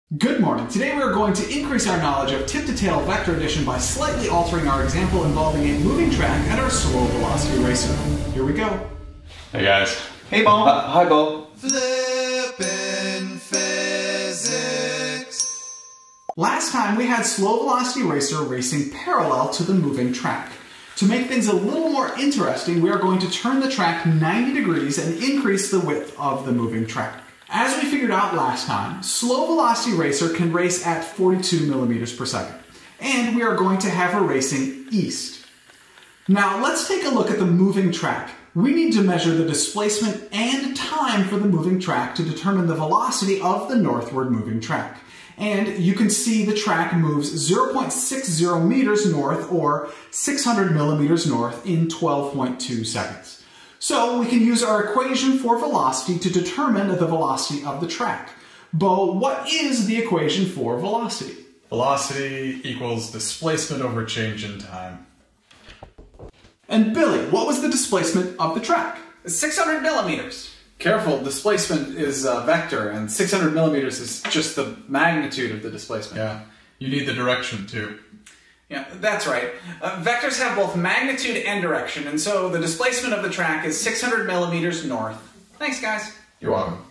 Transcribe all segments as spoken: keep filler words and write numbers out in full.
Good morning. Today we are going to increase our knowledge of tip-to-tail vector addition by slightly altering our example involving a moving track and our slow velocity racer. Here we go. Hey guys. Hey Bo. Uh, hi Bo. Flippin' physics. Last time we had slow velocity racer racing parallel to the moving track. To make things a little more interesting, we are going to turn the track ninety degrees and increase the width of the moving track. As we figured out last time, slow velocity racer can race at forty-two millimeters per second, and we are going to have her racing east. Now let's take a look at the moving track. We need to measure the displacement and time for the moving track to determine the velocity of the northward moving track. And you can see the track moves zero point six zero meters north or six hundred millimeters north in twelve point two seconds. So we can use our equation for velocity to determine the velocity of the track. Bo, what is the equation for velocity? Velocity equals displacement over change in time. And Billy, what was the displacement of the track? six hundred millimeters. Careful, displacement is a vector, and six hundred millimeters is just the magnitude of the displacement. Yeah, you need the direction too. Yeah, that's right. Uh, vectors have both magnitude and direction, and so the displacement of the track is six hundred millimeters north. Thanks, guys. You're welcome.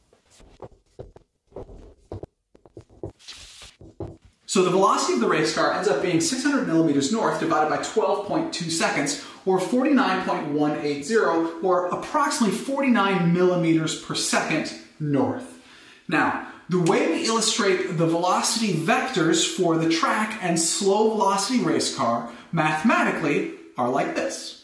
So the velocity of the race car ends up being six hundred millimeters north divided by twelve point two seconds, or forty-nine point one eight zero, or approximately forty-nine millimeters per second north. Now, the way we illustrate the velocity vectors for the track and slow velocity race car mathematically are like this.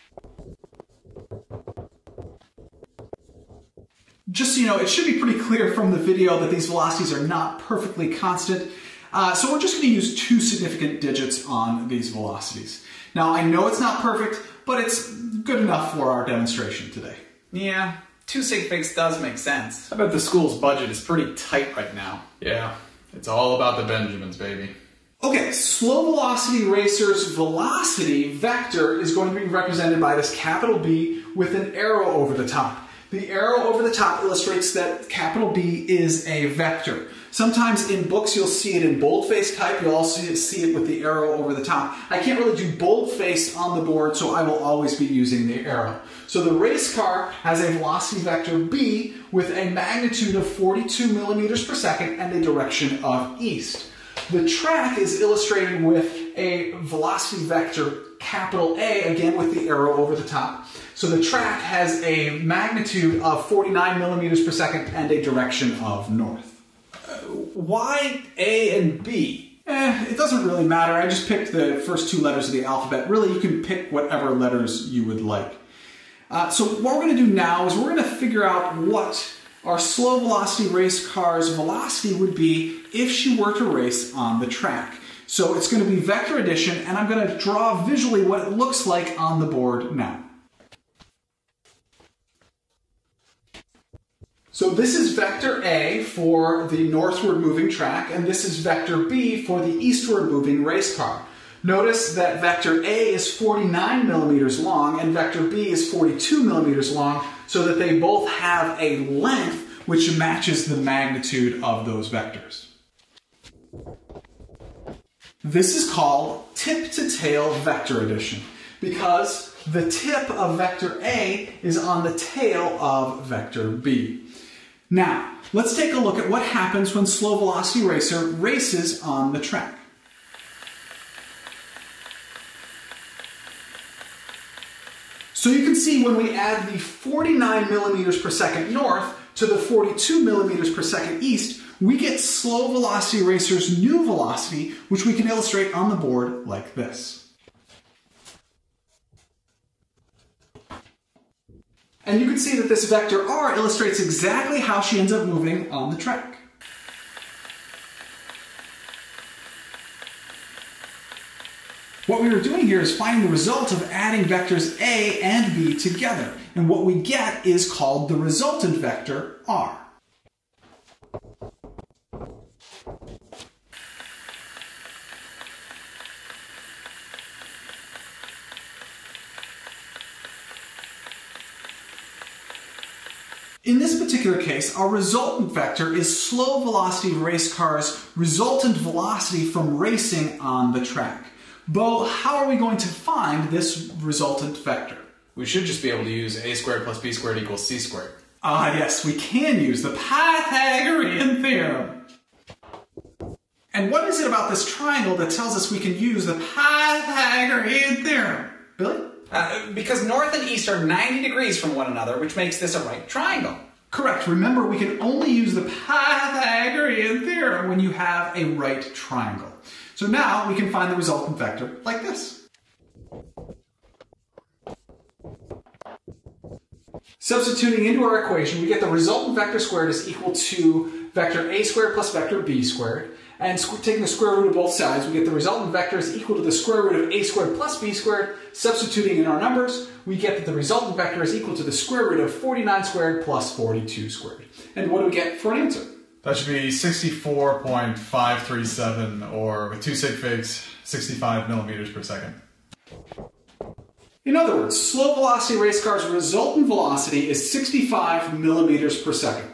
Just so you know, it should be pretty clear from the video that these velocities are not perfectly constant. Uh, so we're just going to use two significant digits on these velocities. Now, I know it's not perfect, but it's good enough for our demonstration today. Yeah, two sig figs does make sense. I bet the school's budget is pretty tight right now. Yeah, it's all about the Benjamins, baby. Okay, slow velocity racer's velocity vector is going to be represented by this capital B with an arrow over the top. The arrow over the top illustrates that capital B is a vector. Sometimes in books you'll see it in boldface type, you'll also see it with the arrow over the top. I can't really do boldface on the board, so I will always be using the arrow. So the race car has a velocity vector B with a magnitude of forty-two millimeters per second and a direction of east. The track is illustrated with a velocity vector capital A, again with the arrow over the top. So the track has a magnitude of forty-nine millimeters per second and a direction of north. Why A and B? Eh, it doesn't really matter. I just picked the first two letters of the alphabet. Really, you can pick whatever letters you would like. Uh, so what we're going to do now is we're going to figure out what our slow velocity race car's velocity would be if she were to race on the track. So it's going to be vector addition, and I'm going to draw visually what it looks like on the board now. So this is vector A for the northward moving track, and this is vector B for the eastward moving race car. Notice that vector A is forty-nine millimeters long and vector B is forty-two millimeters long, so that they both have a length which matches the magnitude of those vectors. This is called tip-to-tail vector addition, because the tip of vector A is on the tail of vector B. Now, let's take a look at what happens when slow velocity racer races on the track. So you can see when we add the forty-nine millimeters per second north to the forty-two millimeters per second east, we get slow velocity racer's new velocity, which we can illustrate on the board like this. And you can see that this vector R illustrates exactly how she ends up moving on the track. What we were doing here is finding the result of adding vectors A and B together. And what we get is called the resultant vector R. In this particular case, our resultant vector is slow velocity race cars' resultant velocity from racing on the track. Bo, how are we going to find this resultant vector? We should just be able to use a squared plus b squared equals c squared. Ah, yes, we can use the Pythagorean theorem. And what is it about this triangle that tells us we can use the Pythagorean theorem? Billy? Uh, because north and east are ninety degrees from one another, which makes this a right triangle. Correct. Remember, we can only use the Pythagorean theorem when you have a right triangle. So now we can find the resultant vector like this. Substituting into our equation, we get the resultant vector squared is equal to vector a squared plus vector b squared. And taking the square root of both sides, we get the resultant vector is equal to the square root of a squared plus b squared. Substituting in our numbers, we get that the resultant vector is equal to the square root of forty-nine squared plus forty-two squared. And what do we get for an answer? That should be sixty-four point five three seven, or with two sig figs, sixty-five millimeters per second. In other words, slow velocity race cars' resultant velocity is sixty-five millimeters per second.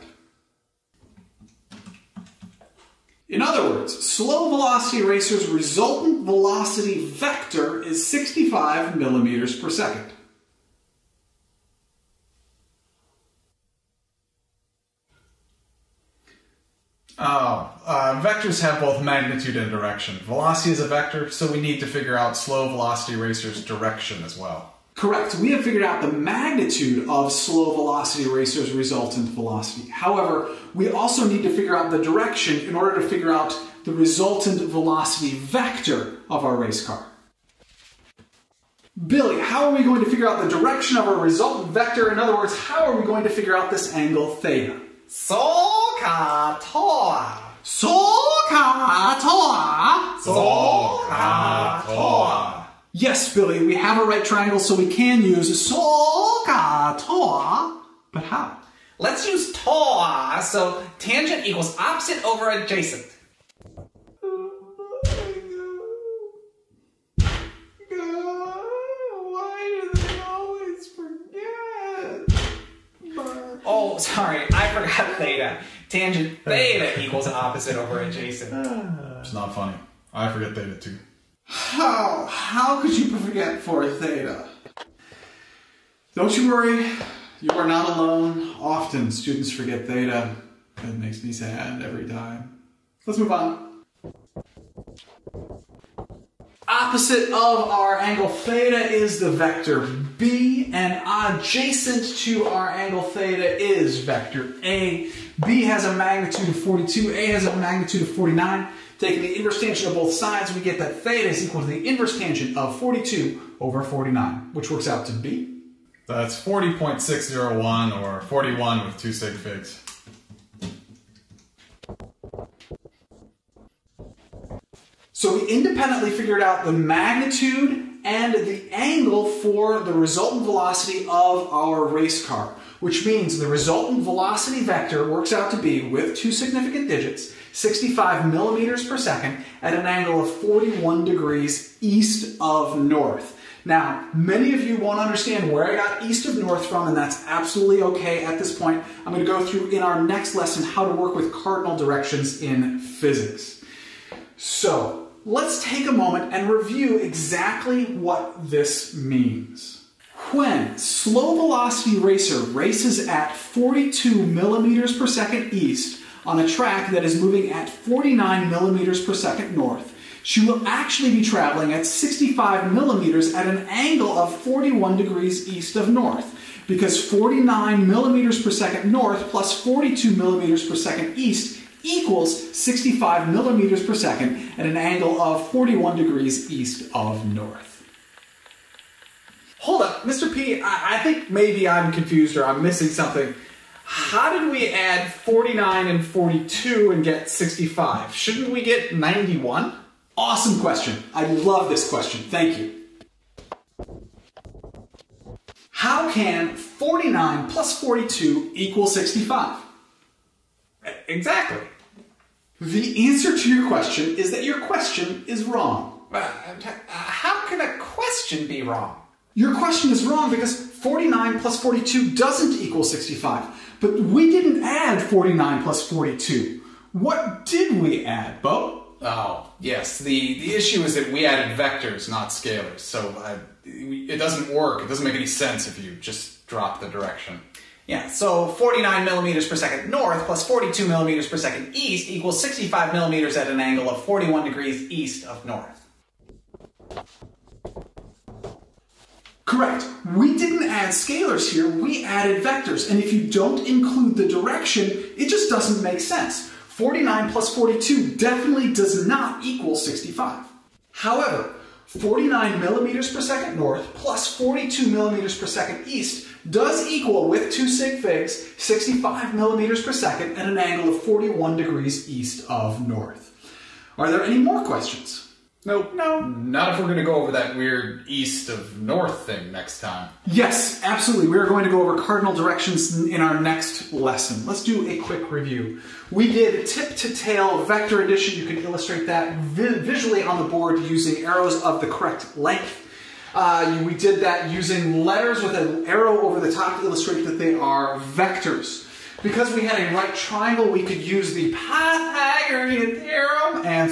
In other words, slow velocity racers' resultant velocity vector is sixty-five millimeters per second. Oh, uh, vectors have both magnitude and direction. Velocity is a vector, so we need to figure out slow velocity racers' direction as well. Correct. We have figured out the magnitude of slow velocity racers' resultant velocity. However, we also need to figure out the direction in order to figure out the resultant velocity vector of our race car. Billy, how are we going to figure out the direction of our resultant vector? In other words, how are we going to figure out this angle theta? Soka-toa. Soka-toa. Soka-toa. Yes, Billy, we have a right triangle, so we can use soka-toa. But how? Let's use toa, so tangent equals opposite over adjacent. Oh, sorry, I forgot theta. Tangent theta equals opposite over adjacent. It's not funny. I forget theta too. How? How could you forget for theta? Don't you worry, you are not alone. Often students forget theta. That makes me sad every time. Let's move on. Opposite of our angle theta is the vector b, and adjacent to our angle theta is vector a. B has a magnitude of forty-two, a has a magnitude of forty-nine. Taking the inverse tangent of both sides, we get that theta is equal to the inverse tangent of forty-two over forty-nine, which works out to be? That's forty point six zero one, or forty-one with two sig figs. So we independently figured out the magnitude and the angle for the resultant velocity of our race car, which means the resultant velocity vector works out to be, with two significant digits, sixty-five millimeters per second at an angle of forty-one degrees east of north. Now, many of you won't understand where I got east of north from, and that's absolutely okay at this point. I'm going to go through in our next lesson how to work with cardinal directions in physics. So, let's take a moment and review exactly what this means. When slow velocity racer races at forty-two millimeters per second east on a track that is moving at forty-nine millimeters per second north, she will actually be traveling at sixty-five millimeters at an angle of forty-one degrees east of north, because forty-nine millimeters per second north plus forty-two millimeters per second east equals sixty-five millimeters per second at an angle of forty-one degrees east of north. Hold up, Mister P, I, I think maybe I'm confused or I'm missing something. How did we add forty-nine and forty-two and get sixty-five? Shouldn't we get ninety-one? Awesome question. I love this question. Thank you. How can forty-nine plus forty-two equal sixty-five? Exactly. The answer to your question is that your question is wrong. Uh, how can a question be wrong? Your question is wrong because forty-nine plus forty-two doesn't equal sixty-five, but we didn't add forty-nine plus forty-two. What did we add, Bo? Oh, yes. The, the issue is that we added vectors, not scalars. So uh, it doesn't work. It doesn't make any sense if you just drop the direction. Yeah, so forty-nine millimeters per second north plus forty-two millimeters per second east equals sixty-five millimeters at an angle of forty-one degrees east of north. Correct. We didn't add scalars here, we added vectors. And if you don't include the direction, it just doesn't make sense. forty-nine plus forty-two definitely does not equal sixty-five. However, forty-nine millimeters per second north plus forty-two millimeters per second east does equal, with two sig figs, sixty-five millimeters per second at an angle of forty-one degrees east of north. Are there any more questions? Nope. No. Not if we're going to go over that weird east of north thing next time. Yes, absolutely. We are going to go over cardinal directions in our next lesson. Let's do a quick review. We did tip to tail vector addition. You can illustrate that vi visually on the board using arrows of the correct length. Uh, we did that using letters with an arrow over the top to illustrate that they are vectors. Because we had a right triangle, we could use the Pythagorean theorem and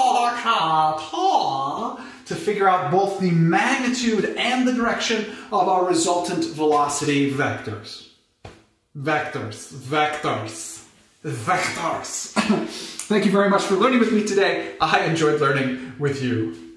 Scalars to figure out both the magnitude and the direction of our resultant velocity vectors. Vectors, vectors, vectors. Thank you very much for learning with me today. I enjoyed learning with you.